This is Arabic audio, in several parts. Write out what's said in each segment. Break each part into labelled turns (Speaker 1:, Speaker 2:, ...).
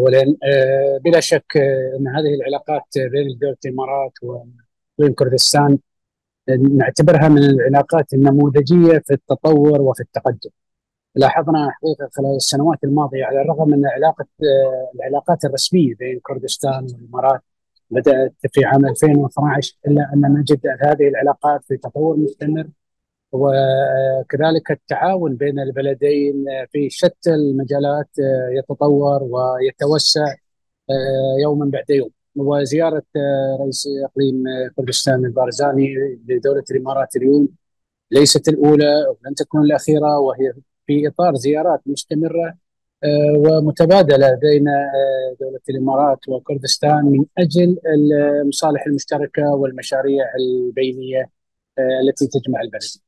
Speaker 1: أولا بلا شك أن هذه العلاقات بين دولة الإمارات وبين كردستان نعتبرها من العلاقات النموذجية في التطور وفي التقدم. لاحظنا حقيقة خلال السنوات الماضية على الرغم من العلاقات الرسمية بين كردستان والإمارات بدأت في عام 2012، إلا أن نجد هذه العلاقات في تطور مستمر، وكذلك التعاون بين البلدين في شتى المجالات يتطور ويتوسع يوما بعد يوم. وزيارة رئيس إقليم كردستان البارزاني لدولة الإمارات اليوم ليست الأولى ولن تكون الأخيرة، وهي في إطار زيارات مستمرة ومتبادلة بين دولة الإمارات وكردستان من أجل المصالح المشتركة والمشاريع البينية التي تجمع البلدين.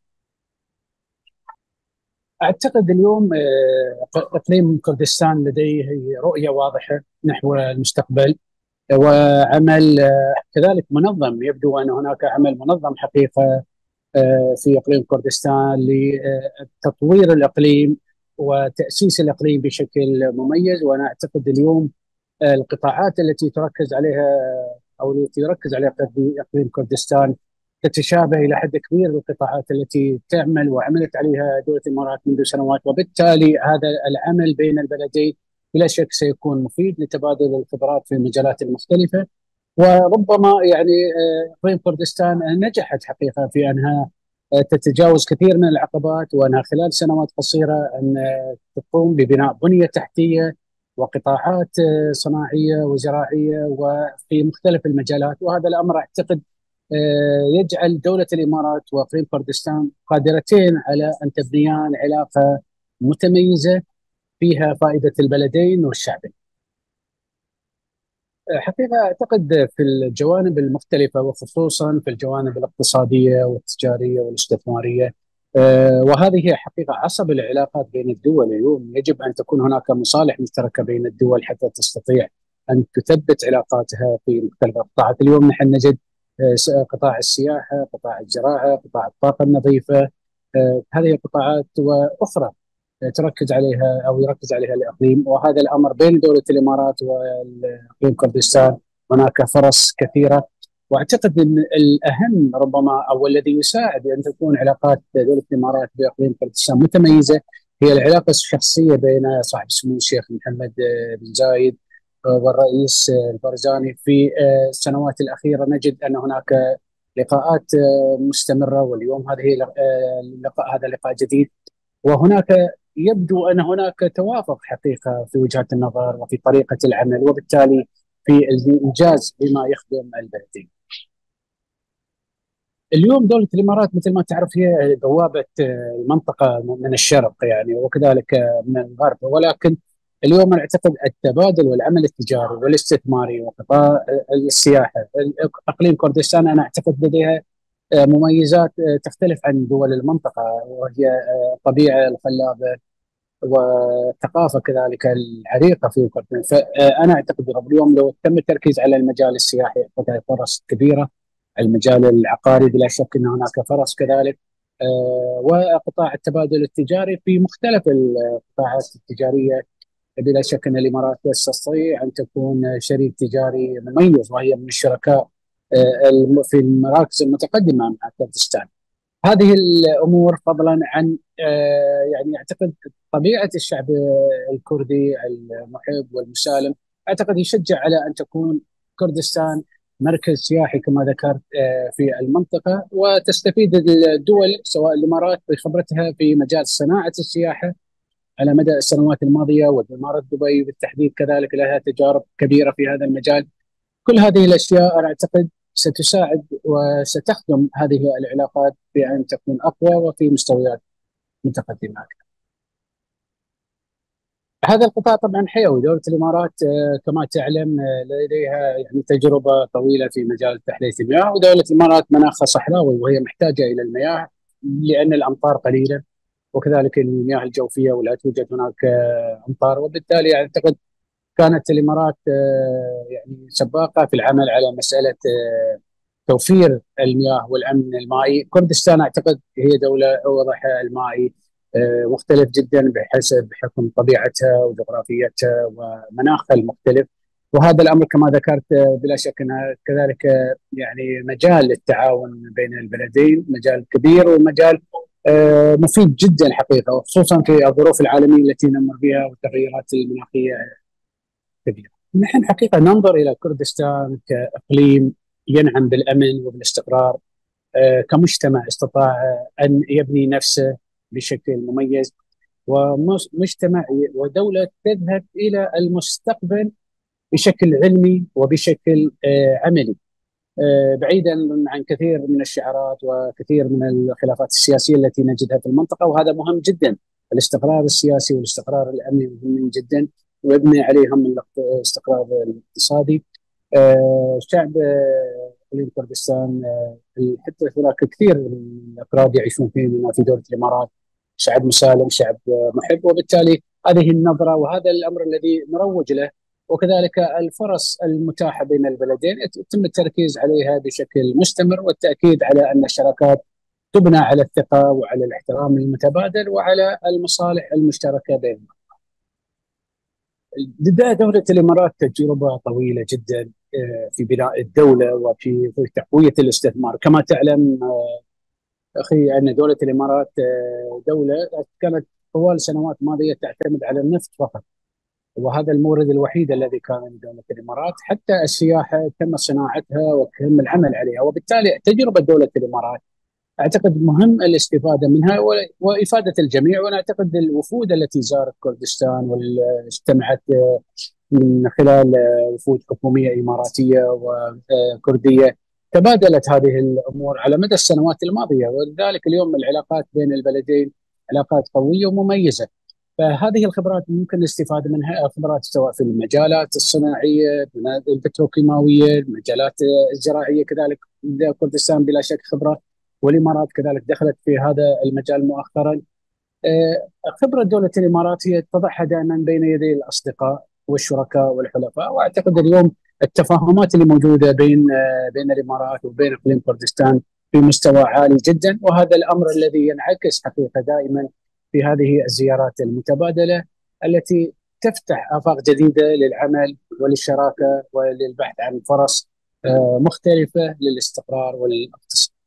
Speaker 1: أعتقد اليوم إقليم كردستان لديه رؤية واضحة نحو المستقبل، وعمل كذلك منظم. يبدو أن هناك عمل منظم حقيقة في إقليم كردستان لتطوير الإقليم وتأسيس الإقليم بشكل مميز. وأنا أعتقد اليوم القطاعات التي تركز عليها أو التي يركز عليها إقليم كردستان تتشابه إلى حد كبير بالقطاعات التي تعمل وعملت عليها دولة الإمارات منذ سنوات، وبالتالي هذا العمل بين البلدين بلا شك سيكون مفيد لتبادل الخبرات في المجالات المختلفة. وربما يعني إقليم كردستان نجحت حقيقة في أنها تتجاوز كثير من العقبات، وأنها خلال سنوات قصيرة أن تقوم ببناء بنية تحتية وقطاعات صناعية وزراعية وفي مختلف المجالات. وهذا الأمر أعتقد يجعل دولة الإمارات وإقليم كردستان قادرتين على أن تبنيان علاقة متميزة فيها فائدة البلدين والشعبين. حقيقة أعتقد في الجوانب المختلفة وخصوصا في الجوانب الاقتصادية والتجارية والاستثمارية، وهذه هي حقيقة عصب العلاقات بين الدول. اليوم يجب أن تكون هناك مصالح مشتركة بين الدول حتى تستطيع أن تثبت علاقاتها في مختلف القطاعات. اليوم نحن نجد قطاع السياحة، قطاع الزراعة، قطاع الطاقة النظيفة، هذه القطاعات وأخرى تركز عليها أو يركز عليها الإقليم. وهذا الأمر بين دولة الإمارات وإقليم كردستان هناك فرص كثيرة. واعتقد ان الاهم ربما او الذي يساعد ان تكون علاقات دوله الامارات باقليم كردستان متميزه هي العلاقه الشخصيه بين صاحب السمو الشيخ محمد بن زايد والرئيس البارزاني. في السنوات الاخيره نجد ان هناك لقاءات مستمره، واليوم هذا لقاء جديد، وهناك يبدو ان هناك توافق حقيقه في وجهات النظر وفي طريقه العمل، وبالتالي في الانجاز بما يخدم البلدين. اليوم دولة الإمارات مثل ما تعرف هي بوابة المنطقة من الشرق يعني وكذلك من الغرب، ولكن اليوم أنا أعتقد التبادل والعمل التجاري والاستثماري وقطاع السياحة، إقليم كردستان أنا أعتقد لديها مميزات تختلف عن دول المنطقة، وهي الطبيعة الخلابة والثقافة كذلك العريقة في كردستان. فأنا أعتقد اليوم لو تم التركيز على المجال السياحي هناك فرص كبيرة، المجال العقاري بلا شك أن هناك فرص كذلك، وقطاع التبادل التجاري في مختلف القطاعات التجارية. بلا شك أن الإمارات تستطيع أن تكون شريك تجاري مميز، وهي من الشركاء في المراكز المتقدمة مع كردستان. هذه الأمور فضلا عن يعني أعتقد طبيعة الشعب الكردي المحب والمسالم أعتقد يشجع على أن تكون كردستان مركز سياحي كما ذكرت في المنطقة، وتستفيد الدول سواء الإمارات بخبرتها في مجال صناعة السياحة على مدى السنوات الماضية، والإمارات دبي بالتحديد كذلك لها تجارب كبيرة في هذا المجال. كل هذه الأشياء أنا أعتقد ستساعد وستخدم هذه العلاقات بأن تكون أقوى وفي مستويات متقدمة أكثر. هذا القطاع طبعا حيوي. دولة الإمارات كما تعلم لديها يعني تجربة طويلة في مجال تحلية المياه، ودولة الإمارات مناخها صحراوي وهي محتاجة إلى المياه لأن الأمطار قليلة، وكذلك المياه الجوفية ولا توجد هناك أمطار، وبالتالي أعتقد كانت الإمارات يعني سباقة في العمل على مسألة توفير المياه والأمن المائي. كردستان أعتقد هي دولة وضعها المائي مختلف جدا بحكم طبيعتها وجغرافيتها ومناخها المختلف. وهذا الامر كما ذكرت بلا شك انها كذلك يعني مجال للتعاون بين البلدين، مجال كبير ومجال مفيد جدا حقيقه، وخصوصا في الظروف العالميه التي نمر بها والتغيرات المناخيه كبيره. نحن حقيقه ننظر الى كردستان كاقليم ينعم بالامن وبالاستقرار، كمجتمع استطاع ان يبني نفسه بشكل مميز، ومجتمع ودوله تذهب الى المستقبل بشكل علمي وبشكل عملي، بعيدا عن كثير من الشعارات وكثير من الخلافات السياسيه التي نجدها في المنطقه. وهذا مهم جدا، الاستقرار السياسي والاستقرار الامني مهم جدا، ويبني عليهم الاستقرار الاقتصادي. شعب اقليم كردستان، حتى هناك كثير من الافراد يعيشون في دوله الامارات، شعب مسالم، شعب محب، وبالتالي هذه النظره وهذا الامر الذي نروج له، وكذلك الفرص المتاحه بين البلدين يتم التركيز عليها بشكل مستمر، والتاكيد على ان الشراكات تبنى على الثقه وعلى الاحترام المتبادل وعلى المصالح المشتركه بينهم. لدى دولة الإمارات تجربة طويلة جدا في بناء الدولة وفي تقوية الاستثمار. كما تعلم أخي أن دولة الإمارات دولة كانت طوال السنوات الماضية تعتمد على النفط فقط، وهذا المورد الوحيد الذي كان لدولة الإمارات. حتى السياحة تم صناعتها وتم العمل عليها، وبالتالي تجربة دولة الإمارات اعتقد مهم الاستفاده منها وافاده الجميع. وانا اعتقد الوفود التي زارت كردستان واجتمعت من خلال وفود حكوميه اماراتيه وكرديه تبادلت هذه الامور على مدى السنوات الماضيه، ولذلك اليوم العلاقات بين البلدين علاقات قويه ومميزه. فهذه الخبرات ممكن الاستفاده منها، خبرات سواء في المجالات الصناعيه، البتروكيماويه، المجالات الزراعيه كذلك. كردستان بلا شك خبره، والامارات كذلك دخلت في هذا المجال مؤخرا. خبره دوله الامارات هي تضعها دائما بين يدي الاصدقاء والشركاء والحلفاء، واعتقد اليوم التفاهمات اللي موجوده بين الامارات وبين اقليم كردستان في مستوى عالي جدا، وهذا الامر الذي ينعكس حقيقه دائما في هذه الزيارات المتبادله التي تفتح افاق جديده للعمل وللشراكه وللبحث عن فرص مختلفه للاستقرار والاقتصاد.